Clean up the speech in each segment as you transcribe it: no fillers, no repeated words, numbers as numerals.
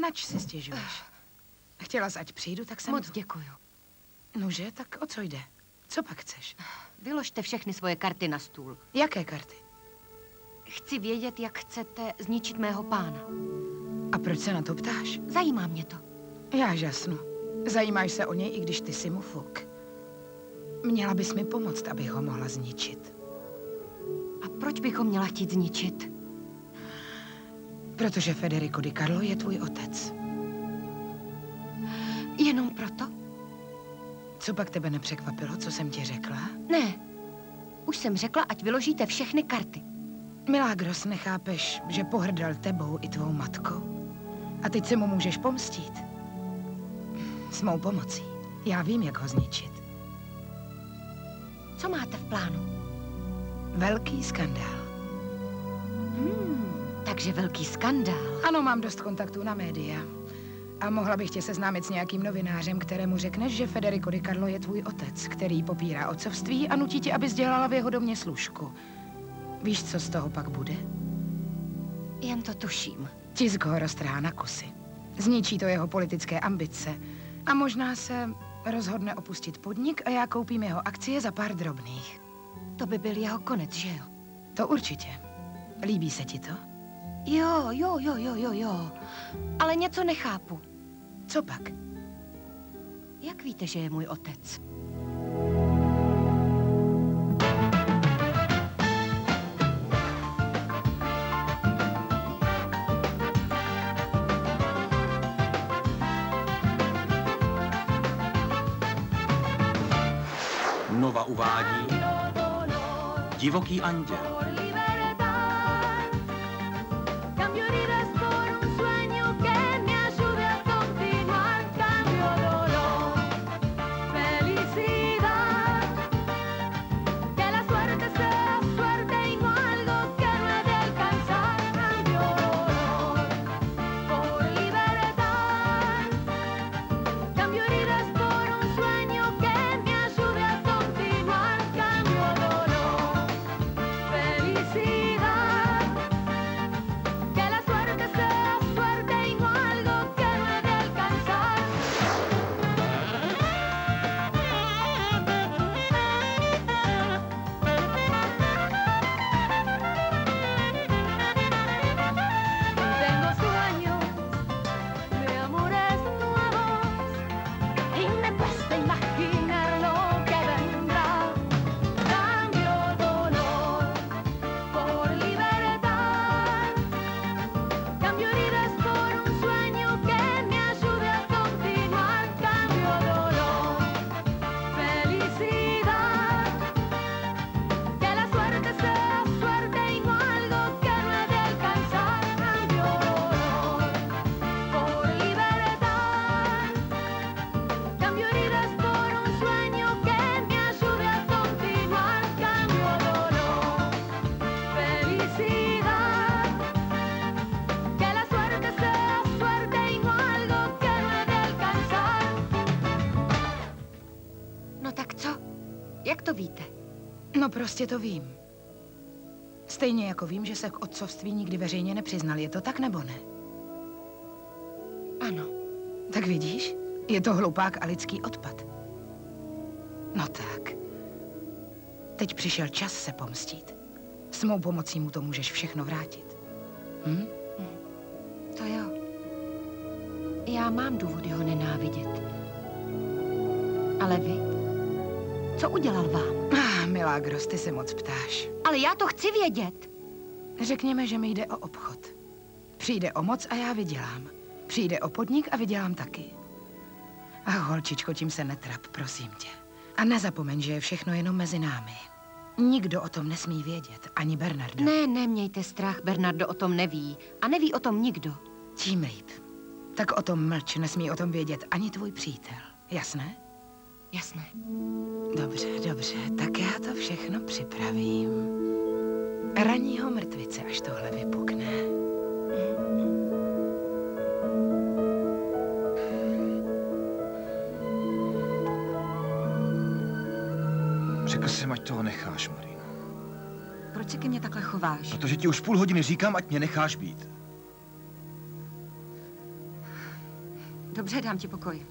Nač si stěžuješ? Chtěla jsi, ať přijdu, tak jsem... Moc děkuju. Nože, tak o co jde? Co pak chceš? Vyložte všechny svoje karty na stůl. Jaké karty? Chci vědět, jak chcete zničit mého pána. A proč se na to ptáš? Zajímá mě to. Já žasnu. Zajímáš se o něj, i když ty jsi mu fuk. Měla bys mi pomoct, abych ho mohla zničit. A proč bych ho měla chtít zničit? Protože Federico Di Carlo je tvůj otec. Jenom proto? Co pak tebe nepřekvapilo, co jsem ti řekla? Ne. Už jsem řekla, ať vyložíte všechny karty. Milagros, nechápeš, že pohrdal tebou i tvou matkou? A teď se mu můžeš pomstít. S mou pomocí. Já vím, jak ho zničit. Co máte v plánu? Velký skandál. Takže velký skandál. Ano, mám dost kontaktů na média. A mohla bych tě seznámit s nějakým novinářem, kterému řekneš, že Federico Di Carlo je tvůj otec, který popírá otcovství a nutí tě, abys dělala v jeho domě služku. Víš, co z toho pak bude? Jen to tuším. Tisk ho roztrhá na kusy. Zničí to jeho politické ambice. A možná se rozhodne opustit podnik a já koupím jeho akcie za pár drobných. To by byl jeho konec, že jo? To určitě. Líbí se ti to? Jo. Ale něco nechápu. Co pak? Jak víte, že je můj otec? Nova uvádí Divoký anděl. Jak to víte? No prostě to vím. Stejně jako vím, že se k otcovství nikdy veřejně nepřiznal. Je to tak, nebo ne? Ano. Tak vidíš? Je to hlupák a lidský odpad. No tak. Teď přišel čas se pomstít. S mou pomocí mu to můžeš všechno vrátit. To jo. Já mám důvody ho nenávidět. Ale vy? Co udělal vám? Milagros, ty se moc ptáš. Ale já to chci vědět. Řekněme, že mi jde o obchod. Přijde o moc a já vydělám. Přijde o podnik a vydělám taky. A holčičko, tím se netrap, prosím tě. A nezapomeň, že je všechno jenom mezi námi. Nikdo o tom nesmí vědět, ani Bernardo. Ne, nemějte strach, Bernardo o tom neví. A neví o tom nikdo. Tím líp. Tak o tom mlč, nesmí o tom vědět ani tvůj přítel. Jasné? Jasné. Dobře, dobře, tak já to všechno připravím. Ranního mrtvice, až tohle vypukne. Řekl jsem, ať toho necháš, Marino. Proč se ke mně takhle chováš? Protože ti už půl hodiny říkám, ať mě necháš být. Dobře, dám ti pokoj.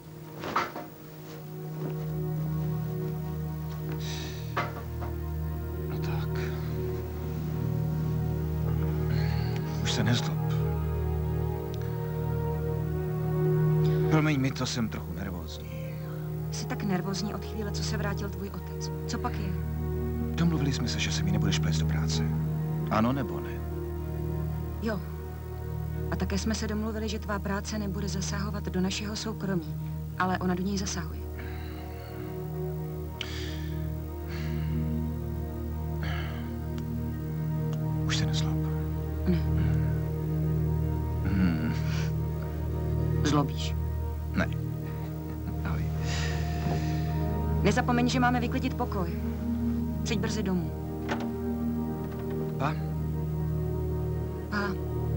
No tak. Už se nezlob. Promiň mi, to jsem trochu nervózní. Jsi tak nervózní od chvíle, co se vrátil tvůj otec. Co pak je? Domluvili jsme se, že se mi nebudeš plést do práce. Ano nebo ne? Jo. A také jsme se domluvili, že tvá práce nebude zasahovat do našeho soukromí, ale ona do něj zasahuje. Už se nezlob. Ne. Zlobíš. Ne. Ahoj. Nezapomeň, že máme vyklidit pokoj. Přijď brzy domů. Pa? Pa.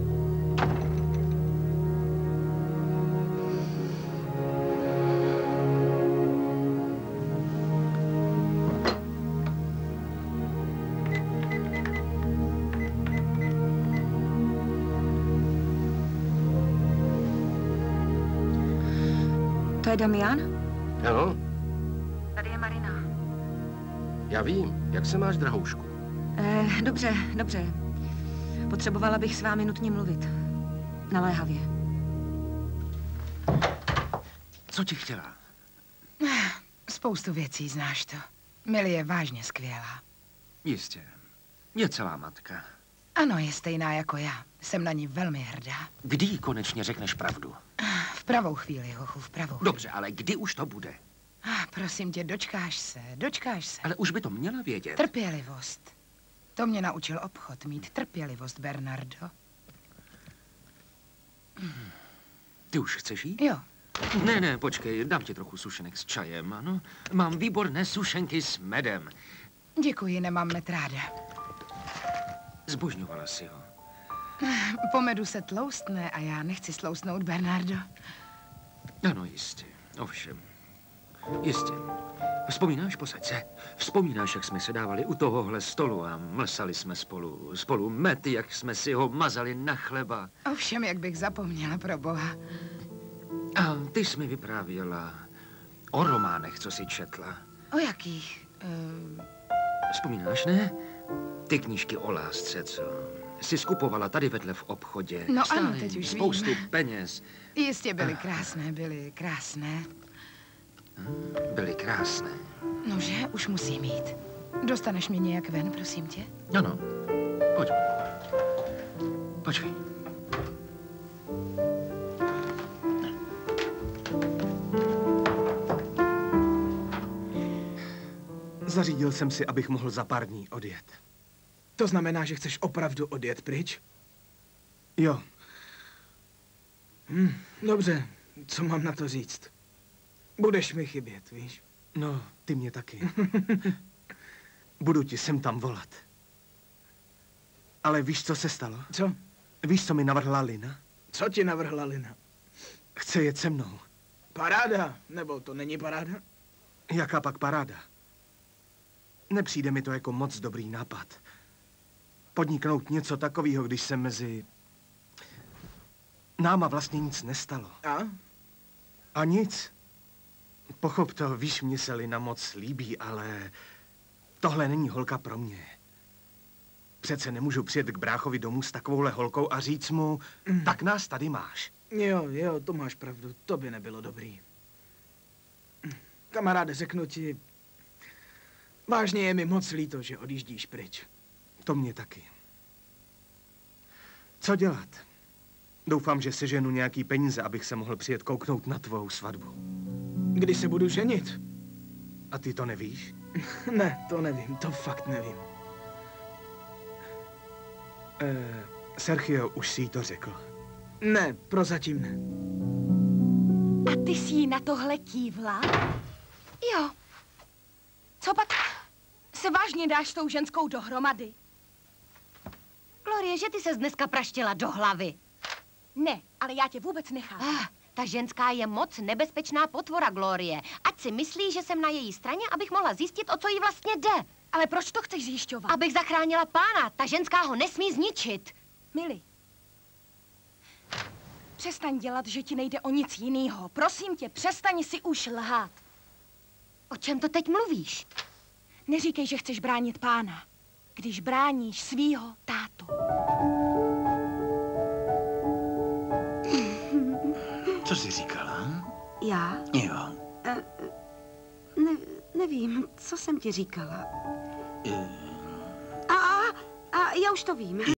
To je Damian? Ano, Tady je Marina. já vím. Jak se máš, drahoušku? Dobře, dobře. Potřebovala bych s vámi nutně mluvit. Naléhavě. Co ti chtěla? Spoustu věcí, znáš to. Millie je vážně skvělá. Jistě. Je celá matka. Ano, je stejná jako já. Jsem na ní velmi hrdá. Kdy jí konečně řekneš pravdu? V pravou chvíli, hochu, v pravou. Dobře, ale kdy už to bude? Prosím tě, dočkáš se, dočkáš se. Ale už by to měla vědět. Trpělivost. To mě naučil obchod, mít trpělivost, Bernardo. Ty už chceš jít? Jo. Ne, počkej, dám ti trochu sušenek s čajem, ano? Mám výborné sušenky s medem. Děkuji, nemám med ráda. Zbožňovala si ho. Po medu se tloustne a já nechci sloustnout, Bernardo. Ano, jistě, ovšem. Jistě. Posaď se. Vzpomínáš, jak jsme se dávali u tohohle stolu a mlsali jsme spolu med, jak jsme si ho mazali na chleba. Ovšem, jak bych zapomněla, pro boha. A ty jsi mi vyprávěla o románech, co jsi četla. O jakých? Vzpomínáš, ne? Ty knížky o lásce, co jsi skupovala tady vedle v obchodě. No Stály ano, teď už spoustu vím. peněz. Jistě byly krásné, byly krásné. Byly krásné. Nože, už musím jít. Dostaneš mě nějak ven, prosím tě? Ano, pojď. Počkej. Zařídil jsem si, abych mohl za pár dní odjet. To znamená, že chceš opravdu odjet pryč? Jo, Dobře, co mám na to říct? Budeš mi chybět, víš? no, ty mě taky. Budu ti sem tam volat. Ale víš, co se stalo? Co? Víš, co mi navrhla Lina? Co ti navrhla Lina? Chce jet se mnou. Paráda, nebo to není paráda? Jaká pak paráda? Nepřijde mi to jako moc dobrý nápad. Podniknout něco takového, když se mezi náma vlastně nic nestalo. A? A nic. Pochop to, víš, mně se Lina moc líbí, ale tohle není holka pro mě. Přece nemůžu přijet k bráchovi domů s takovouhle holkou a říct mu, tak nás tady máš. Jo, to máš pravdu, to by nebylo dobrý. Kamaráde, řeknu ti, vážně je mi moc líto, že odjíždíš pryč. To mě taky. Co dělat? Doufám, že seženu nějaký peníze, abych se mohl přijet kouknout na tvou svatbu. Kdy se budu ženit? A ty to nevíš? Ne, to nevím, to fakt nevím. Sergio už si jí to řekl. Ne, prozatím ne. A ty jsi jí na tohle kývla? Jo. Co pak se vážně dáš s tou ženskou dohromady? Glorie, že ty ses dneska praštila do hlavy. Ne, ale já tě vůbec nechápu. Ta ženská je moc nebezpečná potvora, Glorie. Ať si myslí, že jsem na její straně, abych mohla zjistit, o co jí vlastně jde. Ale proč to chceš zjišťovat? Abych zachránila pána. Ta ženská ho nesmí zničit. Milí, Přestaň dělat, že ti nejde o nic jinýho. Prosím tě, přestaň si už lhát. O čem to teď mluvíš? Neříkej, že chceš bránit pána, když bráníš svýho tátu. Co jsi říkala? Já? Jo. Nevím, co jsem ti říkala. A já už to vím.